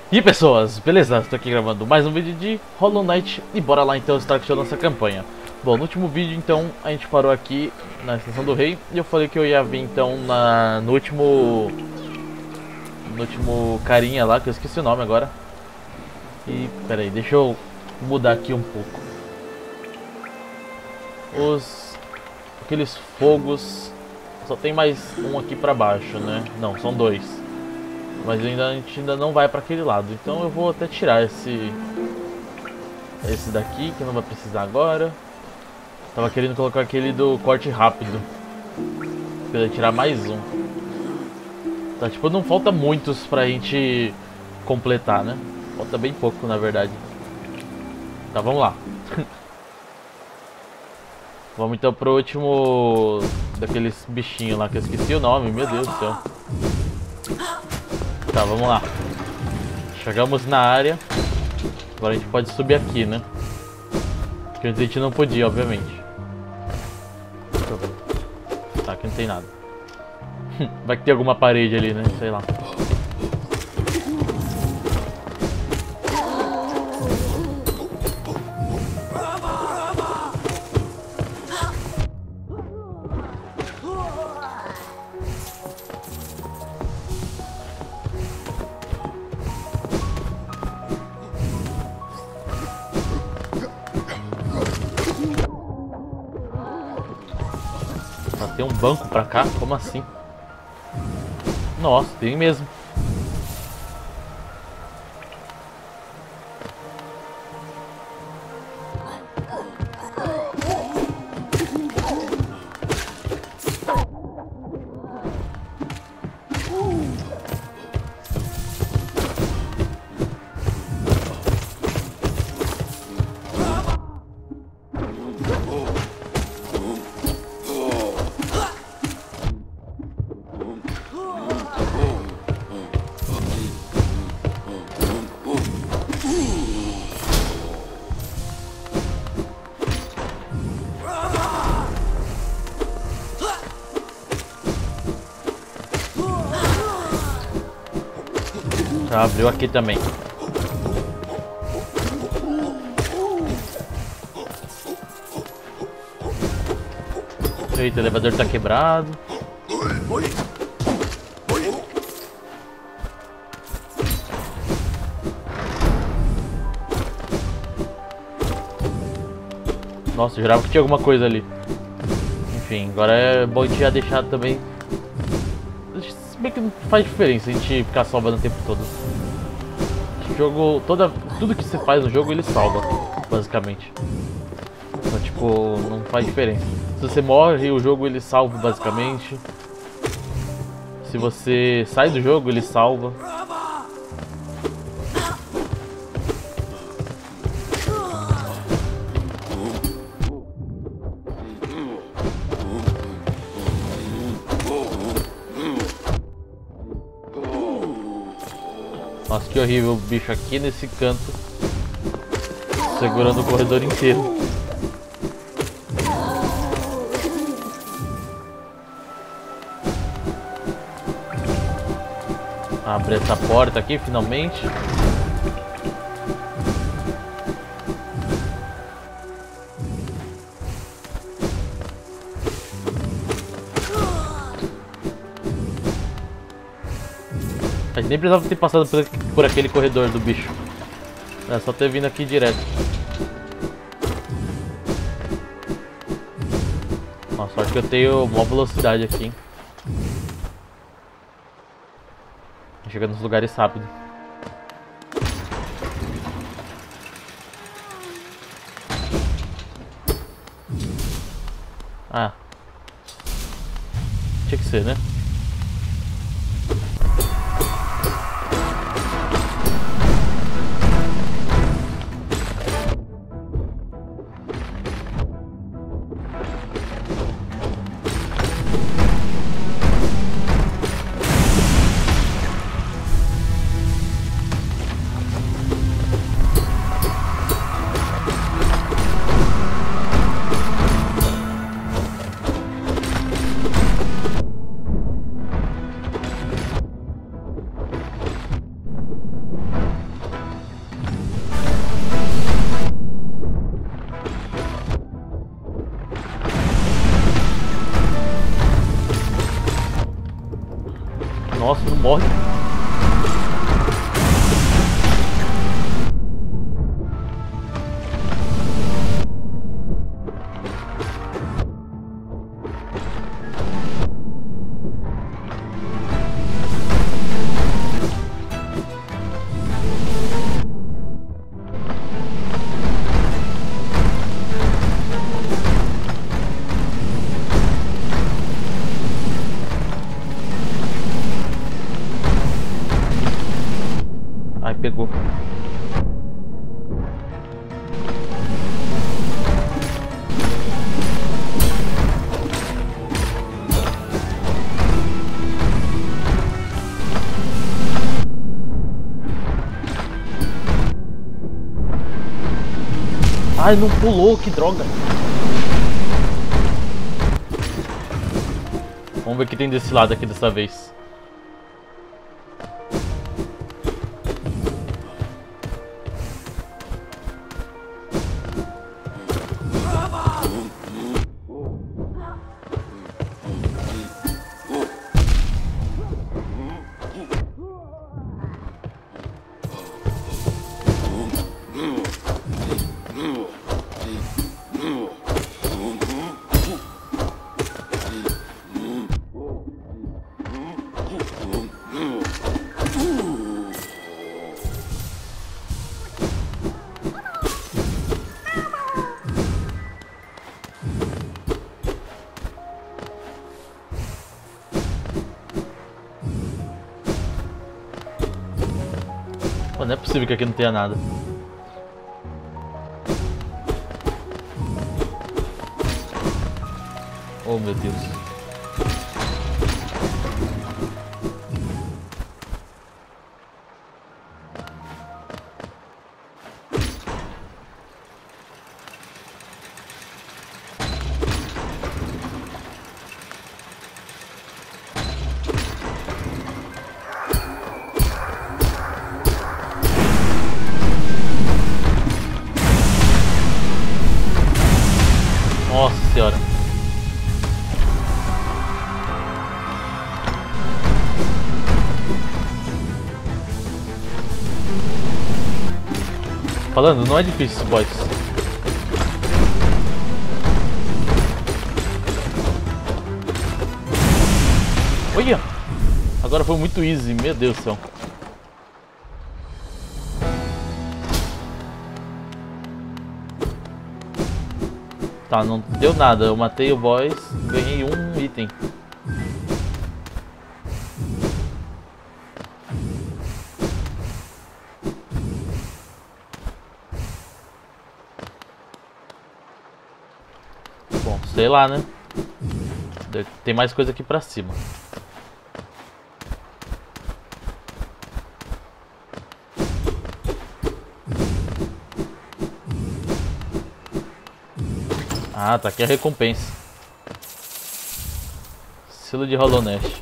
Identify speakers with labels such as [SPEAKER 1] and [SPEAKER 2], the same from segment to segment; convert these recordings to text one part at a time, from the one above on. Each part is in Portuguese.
[SPEAKER 1] E pessoas, beleza? Estou aqui gravando mais um vídeo de Hollow Knight e bora lá então start a nossa campanha. Bom, no último vídeo então a gente parou aqui na Estação do Rei e eu falei que eu ia vir então no último carinha lá, que eu esqueci o nome agora. E pera aí, deixa eu mudar aqui um pouco. Aqueles fogos, só tem mais um aqui pra baixo, né? Não, são dois. Mas a gente ainda não vai para aquele lado, então eu vou até tirar esse daqui, que não vai precisar agora. Tava querendo colocar aquele do corte rápido, pra tirar mais um. Tá, tipo, não falta muitos pra gente completar, né? Falta bem pouco, na verdade. Tá, vamos lá. Vamos então pro último daqueles bichinhos lá, que eu esqueci o nome, meu Deus do céu. Tá, vamos lá. Chegamos na área. Agora a gente pode subir aqui, né? Que antes a gente não podia, obviamente. Tá, aqui não tem nada. Vai que tem alguma parede ali, né? Sei lá. Tem um banco pra cá? Como assim? Nossa, tem mesmo. Já abriu aqui também. Eita, o elevador tá quebrado. Nossa, eu jurava que tinha alguma coisa ali. Enfim, agora é bom a gente já deixar também. Se bem que não faz diferença a gente ficar salvando o tempo todo. O jogo, tudo que você faz no jogo ele salva, basicamente. Então, tipo, não faz diferença. Se você morre, o jogo ele salva, basicamente. Se você sai do jogo, ele salva. Nossa, que horrível o bicho aqui nesse canto, segurando o corredor inteiro. Abre essa porta aqui, finalmente. A gente nem precisava ter passado por aquele corredor do bicho. É só ter vindo aqui direto. Nossa, sorte que eu tenho maior velocidade aqui, hein? Chegando nos lugares rápido. Ah. Tinha que ser, né? Nossa, não morre. Ai, pegou. Ai, não pulou, que droga. Vamos ver o que tem desse lado aqui dessa vez. Pô, não é possível que aqui não tenha nada. Oh, meu Deus. Nossa senhora. Falando, não é difícil esse boss. Olha! Agora foi muito easy, meu Deus do céu. Tá, não deu nada. Eu matei o boss, ganhei um item. Bom, sei lá, né? Tem mais coisa aqui pra cima. Ah, tá aqui a recompensa. Selo de Hollow Knight.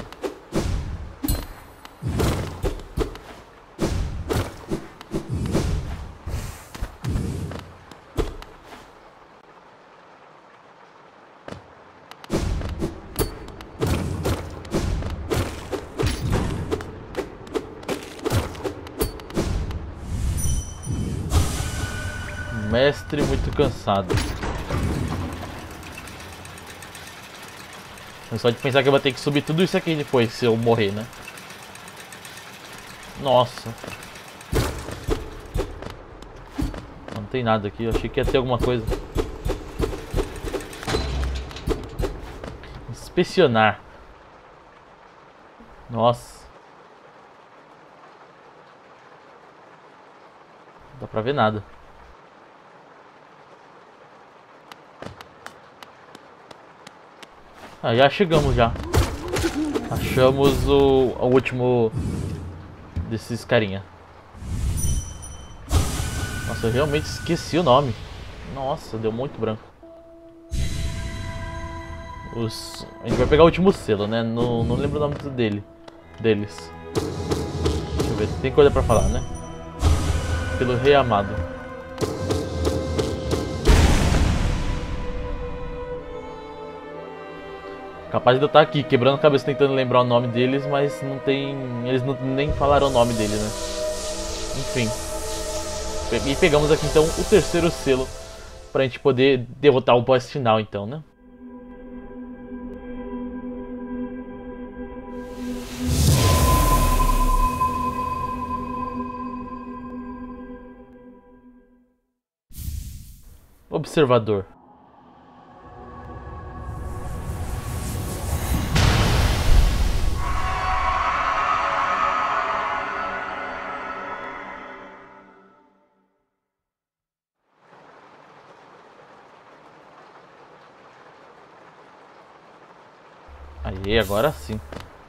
[SPEAKER 1] Mestre muito cansado. Só de pensar que eu vou ter que subir tudo isso aqui depois, se eu morrer, né? Nossa. Não tem nada aqui, eu achei que ia ter alguma coisa. Inspecionar. Nossa. Não dá pra ver nada. Ah, já chegamos já. Achamos o último desses carinha. Nossa, eu realmente esqueci o nome. Nossa, deu muito branco. A gente vai pegar o último selo, né? Não lembro o nome deles. Deixa eu ver, tem coisa pra falar, né? Pelo Rei Amado. Capaz de eu estar aqui quebrando a cabeça tentando lembrar o nome deles, mas não tem. Eles não, nem falaram o nome dele, né? Enfim. E pegamos aqui então o terceiro selo pra gente poder derrotar o boss final, então, né? Observador. Aí, agora sim.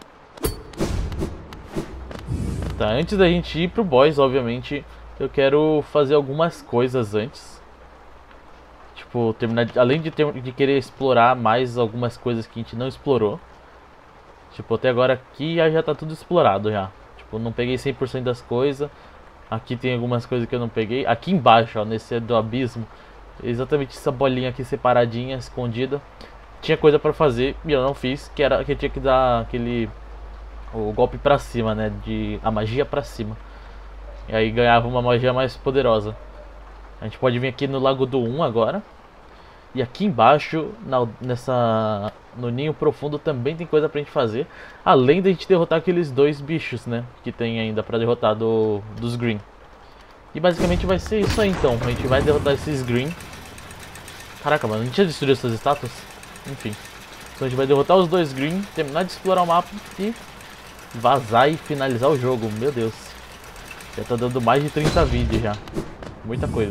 [SPEAKER 1] Tá, antes da gente ir pro boss, obviamente, eu quero fazer algumas coisas antes. Tipo, terminar, além de querer explorar mais algumas coisas que a gente não explorou. Tipo, até agora aqui já tá tudo explorado já. Tipo, não peguei 100% das coisas. Aqui tem algumas coisas que eu não peguei. Aqui embaixo, ó, nesse do abismo, exatamente essa bolinha aqui separadinha, escondida. Tinha coisa pra fazer e eu não fiz, que era que eu tinha que dar o golpe pra cima, né, a magia pra cima. E aí ganhava uma magia mais poderosa. A gente pode vir aqui no Lago do 1 agora. E aqui embaixo, no ninho profundo também tem coisa pra gente fazer. Além de a gente derrotar aqueles dois bichos, né, que tem ainda pra derrotar dos Green. E basicamente vai ser isso aí então. A gente vai derrotar esses Green. Caraca, mano, a gente já destruiu essas estátuas? Enfim. Então a gente vai derrotar os dois Green, terminar de explorar o mapa e vazar e finalizar o jogo. Meu Deus. Já tá dando mais de 30 vídeos já. Muita coisa.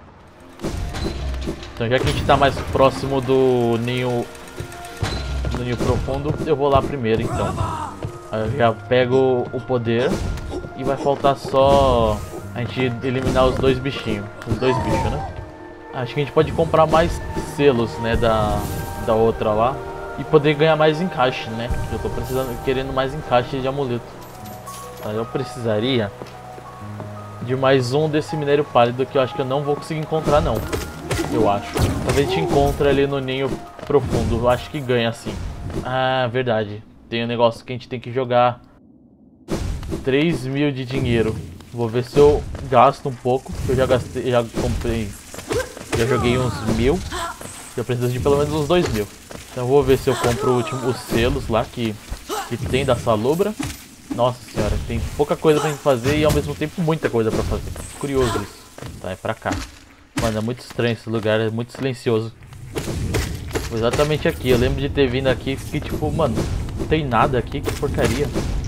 [SPEAKER 1] Então já que a gente tá mais próximo do ninho profundo, eu vou lá primeiro então. Aí eu já pego o poder e vai faltar só a gente eliminar os dois bichinhos. Os dois bichos, né? Acho que a gente pode comprar mais selos, né, da outra lá. E poder ganhar mais encaixe, né? Eu tô querendo mais encaixe de amuleto. Aí eu precisaria de mais um desse minério pálido que eu acho que eu não vou conseguir encontrar não. Eu acho. Talvez a gente encontre ali no ninho profundo. Eu acho que ganha assim. Ah, verdade. Tem um negócio que a gente tem que jogar 3.000 de dinheiro. Vou ver se eu gasto um pouco. Eu já gastei, já comprei. Já joguei uns 1.000. Eu preciso de pelo menos uns 2.000. Então eu vou ver se eu compro os selos lá que tem da salobra. Nossa senhora, tem pouca coisa pra gente fazer e ao mesmo tempo muita coisa pra fazer. Curioso isso. Tá, é pra cá. Mano, é muito estranho esse lugar, é muito silencioso. Exatamente aqui, eu lembro de ter vindo aqui e fiquei tipo, mano, não tem nada aqui, que porcaria.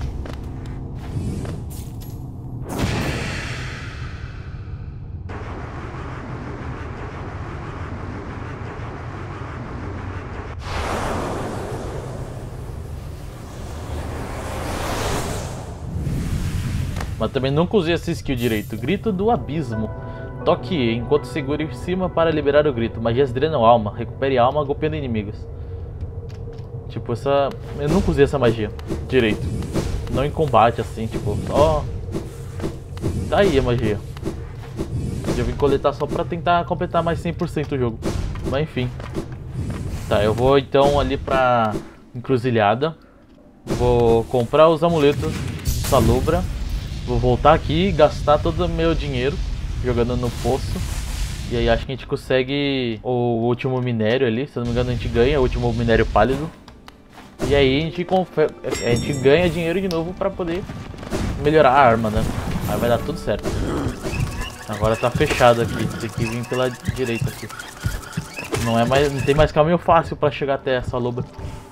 [SPEAKER 1] Mas também nunca usei essa skill direito. Grito do abismo. Toque E enquanto segure em cima para liberar o grito. Magias drenam alma. Recupere alma golpeando inimigos. Tipo, essa... eu nunca usei essa magia direito. Não em combate, assim, tipo, só... Tá aí a magia. Eu vim coletar só pra tentar completar mais 100% o jogo. Mas enfim. Tá, eu vou então ali pra encruzilhada. Vou comprar os amuletos de salobra. Vou voltar aqui e gastar todo o meu dinheiro jogando no poço. E aí acho que a gente consegue o último minério ali. Se eu não me engano a gente ganha o último minério pálido. E aí a gente ganha dinheiro de novo pra poder melhorar a arma, né? Aí vai dar tudo certo. Agora tá fechado aqui, tem que vir pela direita aqui. Não tem mais caminho fácil pra chegar até essa loba.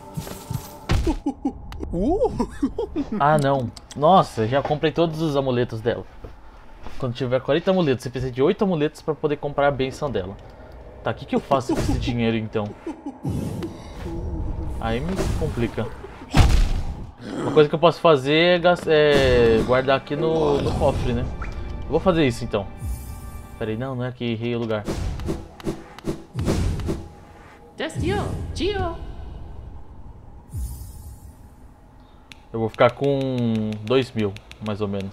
[SPEAKER 1] Ah não, nossa, já comprei todos os amuletos dela. Quando tiver 40 amuletos, você precisa de 8 amuletos pra poder comprar a benção dela. Tá, o que eu faço com esse dinheiro então? Aí me complica. Uma coisa que eu posso fazer é guardar aqui no cofre, né? Eu vou fazer isso então. Peraí, não é aqui, errei o lugar. Eu vou ficar com 2.000, mais ou menos.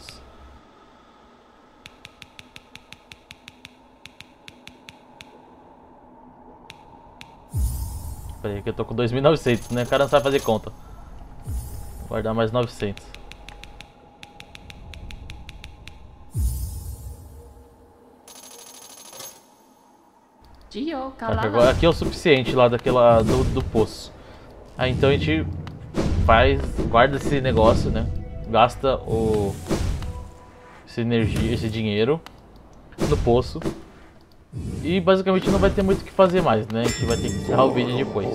[SPEAKER 1] Pera aí que eu tô com 2.900, né? O cara não sabe fazer conta. Vou guardar mais 900. Agora aqui é o suficiente lá daquela do poço. Aí então a gente guarda esse negócio, né? Gasta essa energia, esse dinheiro no poço. E basicamente não vai ter muito o que fazer mais, né? A gente vai ter que encerrar o vídeo depois.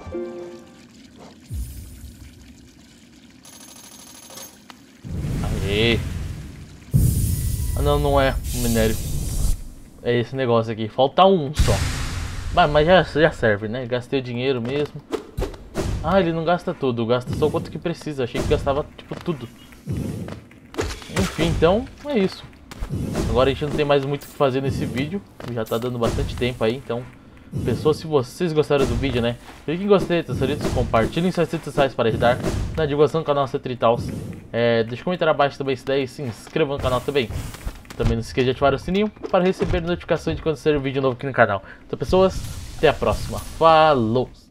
[SPEAKER 1] Aê! Ah não, não é o minério. É esse negócio aqui. Falta um só. Mas já serve, né? Gastei o dinheiro mesmo. Ah, ele não gasta tudo. Gasta só o quanto que precisa. Achei que gastava tipo tudo. Enfim, então é isso. Agora a gente não tem mais muito o que fazer nesse vídeo. Já tá dando bastante tempo aí, então... Pessoas, se vocês gostaram do vídeo, né? Clique em gostei, compartilhem suas redes sociais para ajudar na divulgação do canal Cetritals. Deixa um comentário abaixo também se der e se inscreva no canal também. Também não se esqueça de ativar o sininho para receber notificações de quando sair um vídeo novo aqui no canal. Então pessoas, até a próxima. Falou!